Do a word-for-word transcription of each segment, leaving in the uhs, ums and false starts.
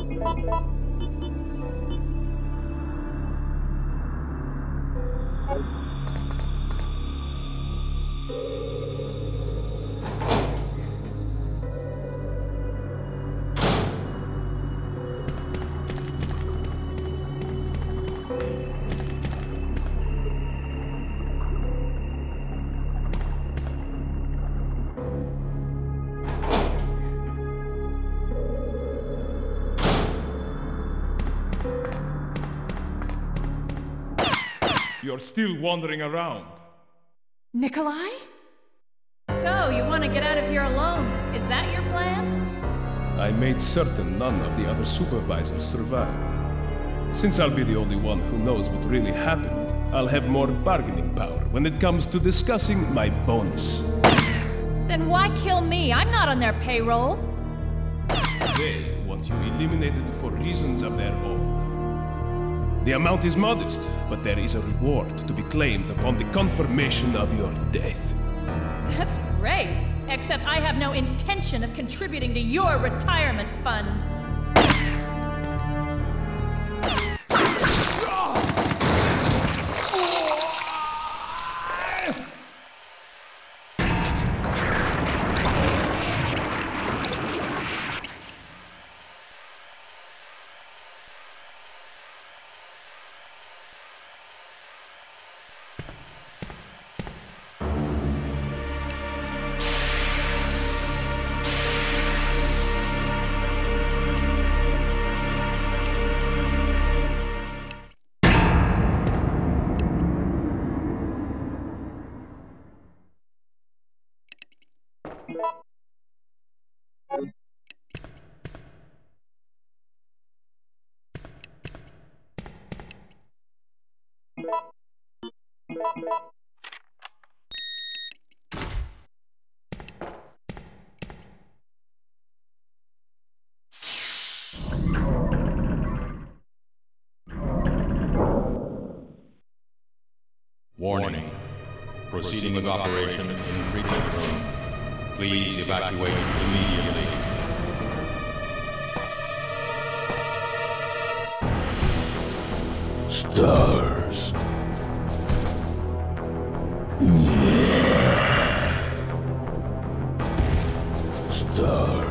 You're still wandering around. Nikolai? So, you want to get out of here alone? Is that your plan? I made certain none of the other supervisors survived. Since I'll be the only one who knows what really happened, I'll have more bargaining power when it comes to discussing my bonus. Then why kill me? I'm not on their payroll. They want you eliminated for reasons of their own. The amount is modest, but there is a reward to be claimed upon the confirmation of your death. That's great, except I have no intention of contributing to your retirement fund. Warning. Proceeding with operation in treatment room. Please evacuate immediately. Stars. Yeah. Stars.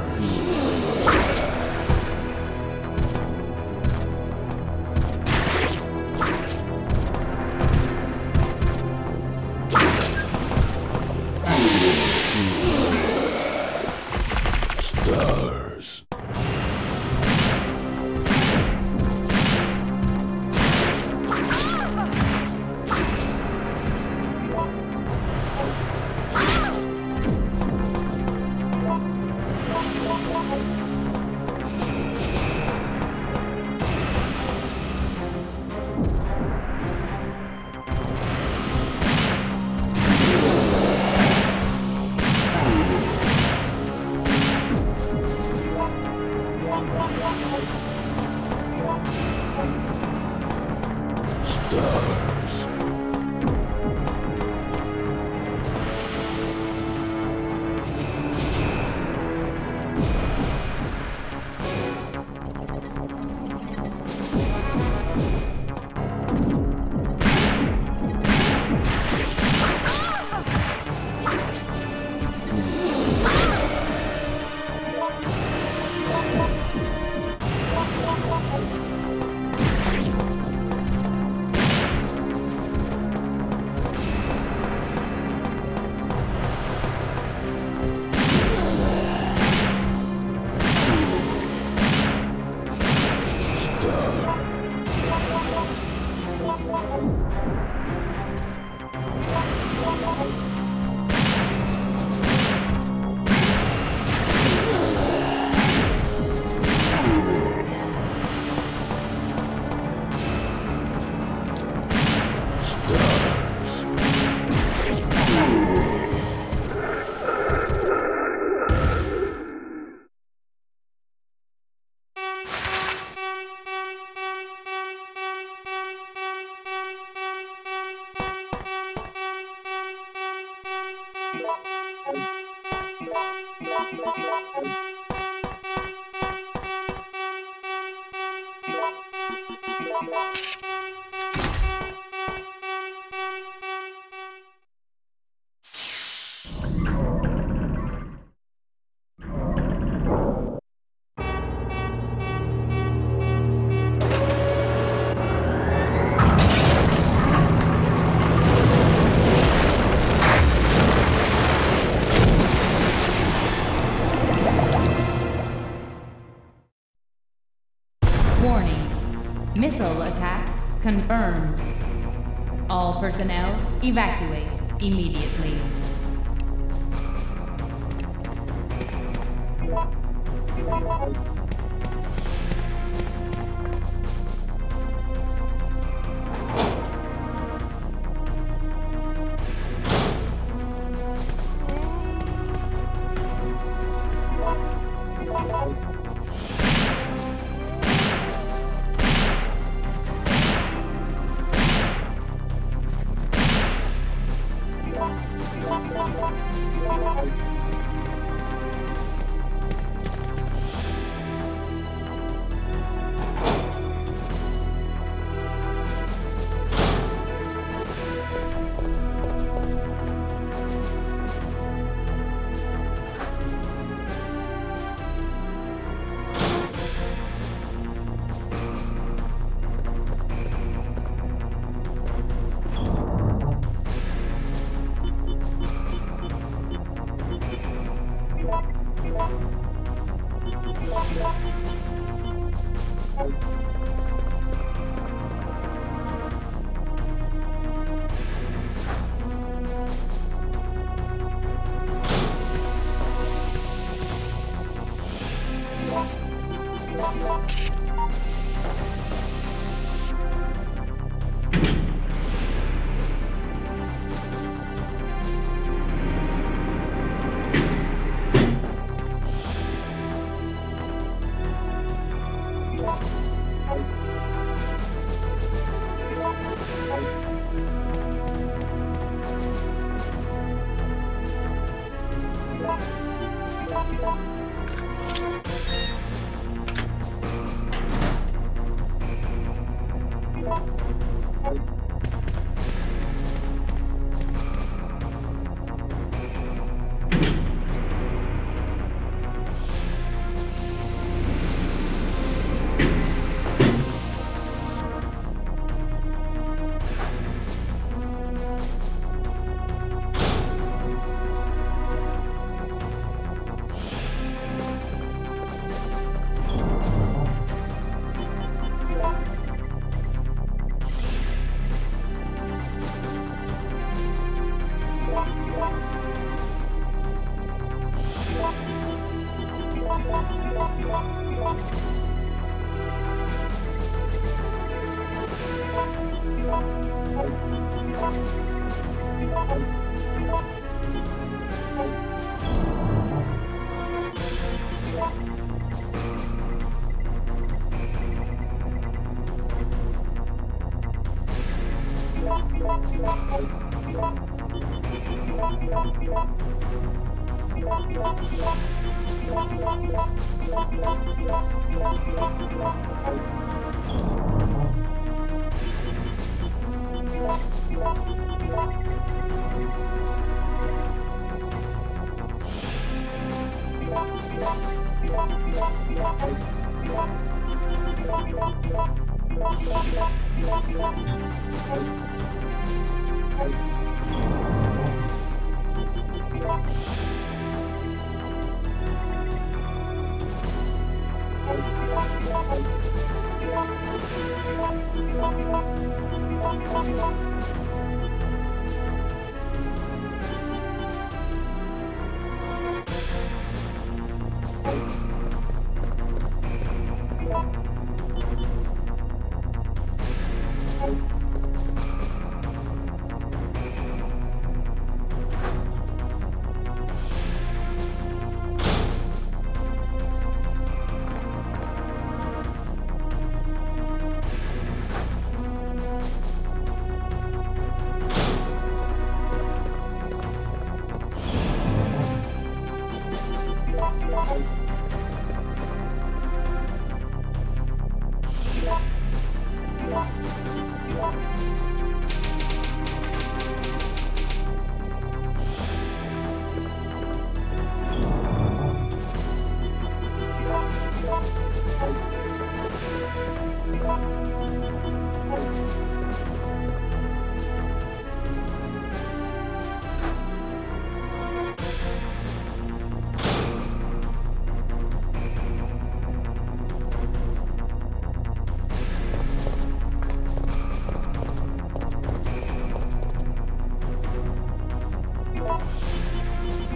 Stars. Confirmed. All personnel, evacuate immediately.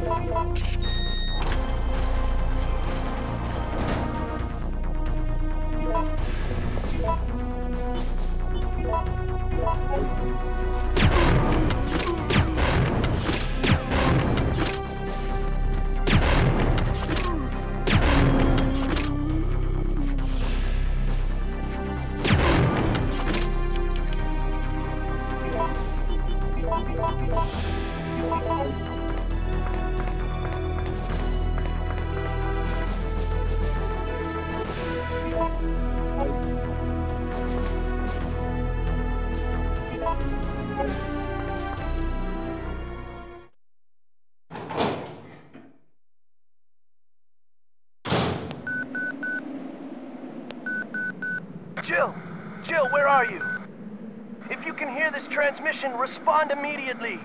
Jill! Jill, where are you? If you can hear this transmission, respond immediately!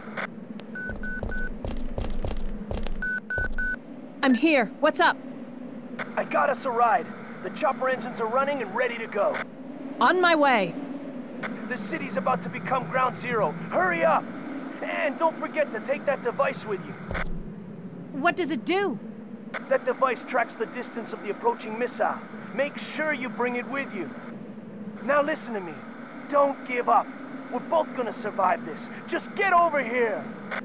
I'm here. What's up? I got us a ride. The chopper engines are running and ready to go. On my way. The city's about to become ground zero. Hurry up! And don't forget to take that device with you. What does it do? That device tracks the distance of the approaching missile. Make sure you bring it with you. Now listen to me. Don't give up. We're both gonna survive this. Just get over here!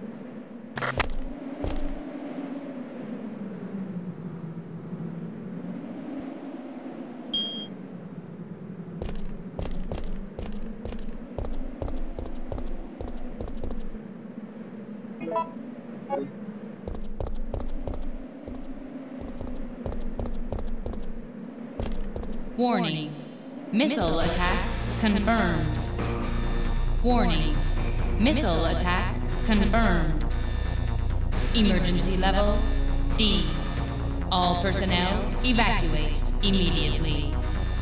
Warning. Missile attack confirmed. Warning. Missile attack confirmed. Emergency level D. All personnel evacuate immediately.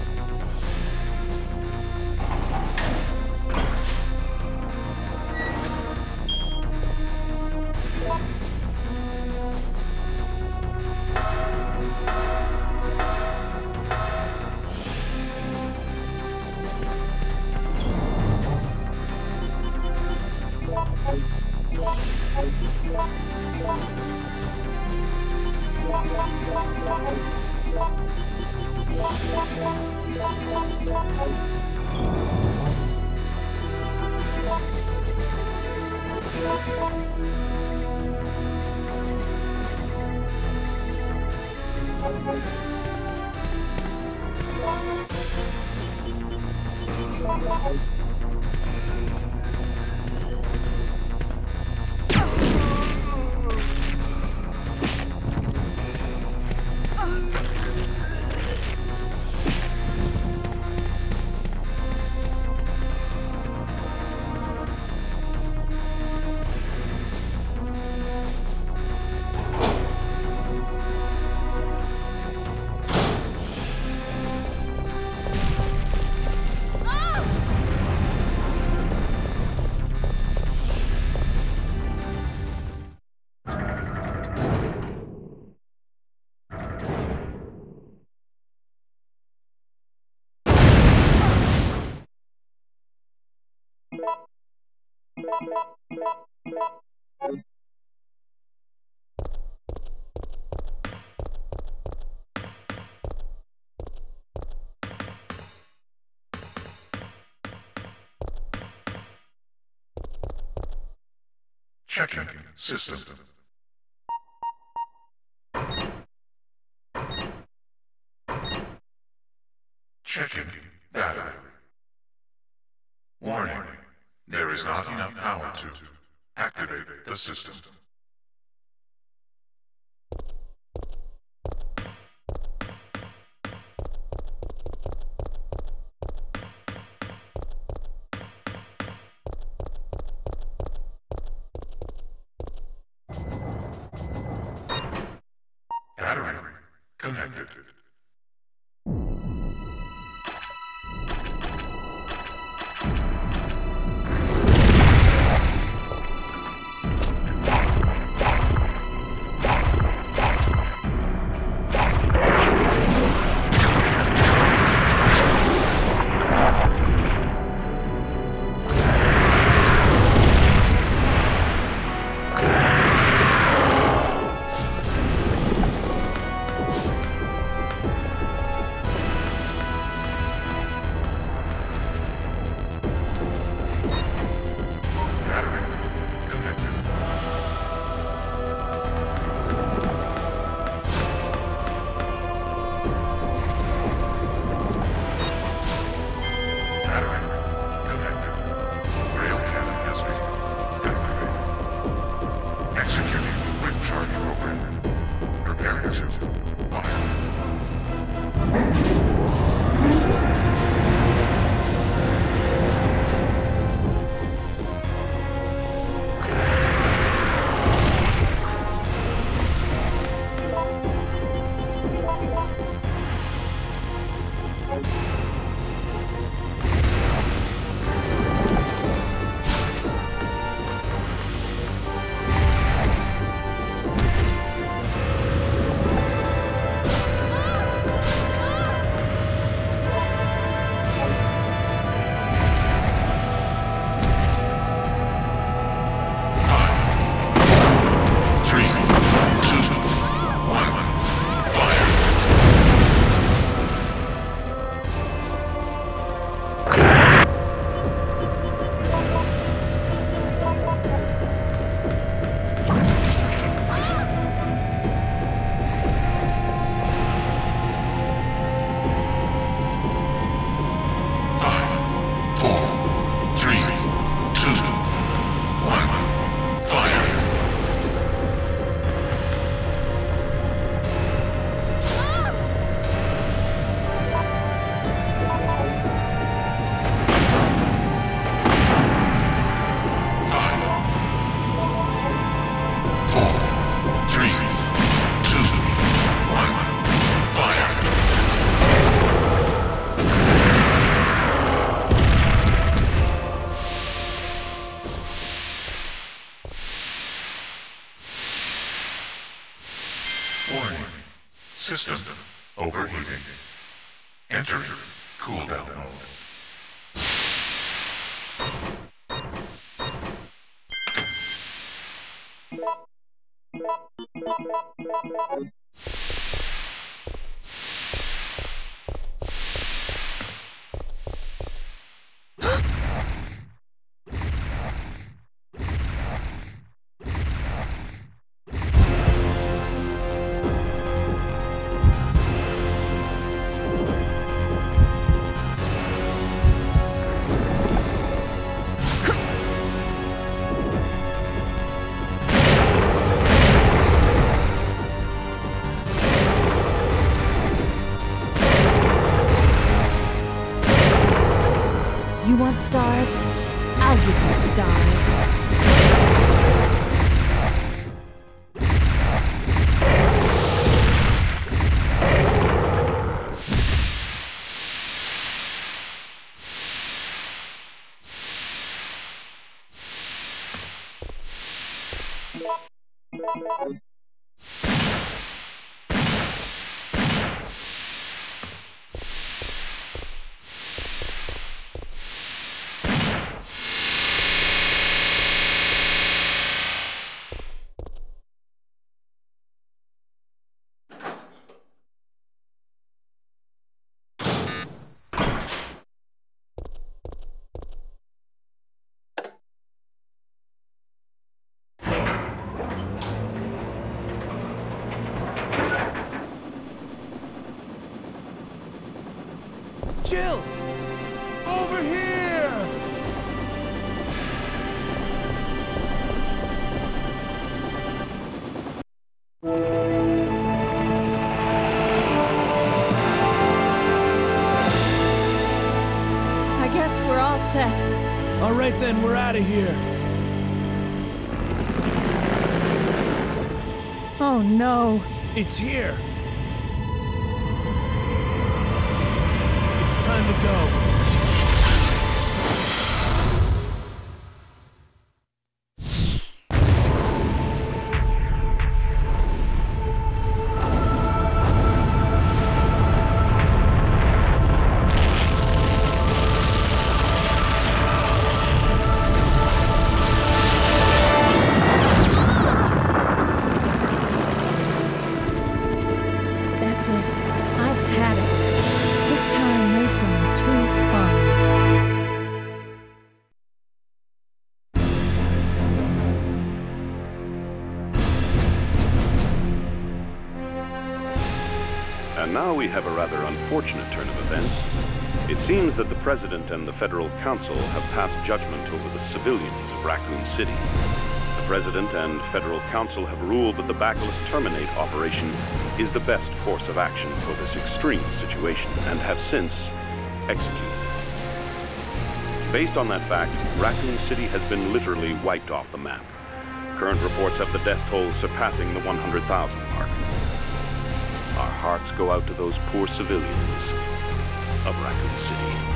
Checking system. Checking battery. Warning, there is not enough power to activate the system. Battery connected. Executing quick charge program. Preparing to fire. Warning. System overheating. Enter cooldown mode. You want stars? I'll give you stars. Jill! Over here! I guess we're all set. All right then, we're out of here. Oh no. It's here. It's time to go. That's it. I've had it. This time they've gone too far. And now we have a rather unfortunate turn of events. It seems that the President and the Federal Council have passed judgment over the civilians of Raccoon City. The President and Federal Council have ruled that the Bacillus Terminate operation is the best course of action for this extreme situation, and have since executed. Based on that fact, Raccoon City has been literally wiped off the map. Current reports have the death toll surpassing the one hundred thousand mark. Our hearts go out to those poor civilians of Raccoon City.